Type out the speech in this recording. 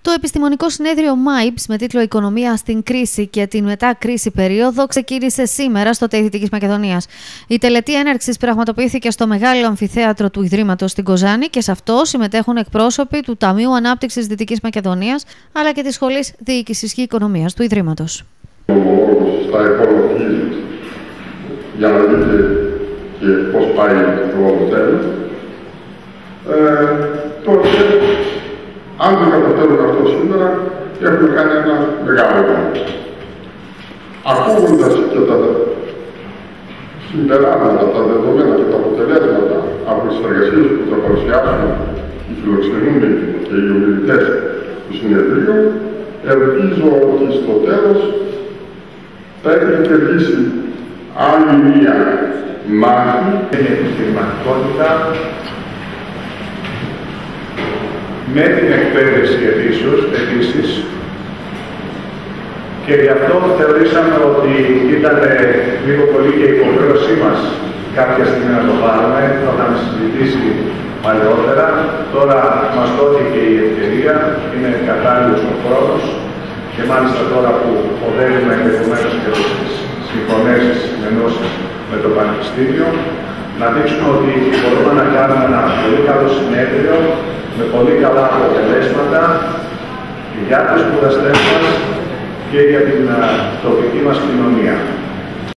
Το Επιστημονικό Συνέδριο MIPS με τίτλο «Οικονομία στην κρίση και την μετά-κρίση περίοδο» ξεκίνησε σήμερα στο ΤΕΙ Δυτικής Μακεδονίας. Η τελετή έναρξης πραγματοποιήθηκε στο μεγάλο αμφιθέατρο του Ιδρύματος στην Κοζάνη και σε αυτό συμμετέχουν εκπρόσωποι του Ταμείου Ανάπτυξης Δυτικής Μακεδονίας αλλά και της Σχολής Διοίκησης και Οικονομίας του Ιδρύματος. Για να δείτε και πώς πάει το όλο θέμα. Τότε, αν δεν καταφέρουν αυτό σήμερα, έχουμε κάνει ένα μεγάλο έργο. Ακούγοντας και τα συμπεράσματα, τα δεδομένα και τα αποτελέσματα από τις εργασίες που θα παρουσιάσουν οι φιλοξενούμενοι και οι ομιλητές του συνεδρίου, ελπίζω ότι στο τέλος θα έχετε κερδίσει άλλη μία μάχη την επιχειρηματικότητα με την εκπαίδευση επίσης και γι' αυτό θεωρήσαμε ότι ήταν λίγο πολύ και η υποχρέωσή μας κάποια στιγμή να το πάρουμε. Το είχαμε συζητήσει παλαιότερα. Τώρα μας δόθηκε η ευκαιρία, είναι κατάλληλος ο χρόνος και μάλιστα τώρα που οδεύουμε ενδεχομένως και τις συμφωνήσεις, συνενώσεις με το Πανεπιστήμιο, να δείξουμε ότι μπορούμε να κάνουμε ένα πολύ καλό συνέδριο με πολύ καλά αποτελέσματα για τους σπουδαστές μας και για την τοπική μας κοινωνία.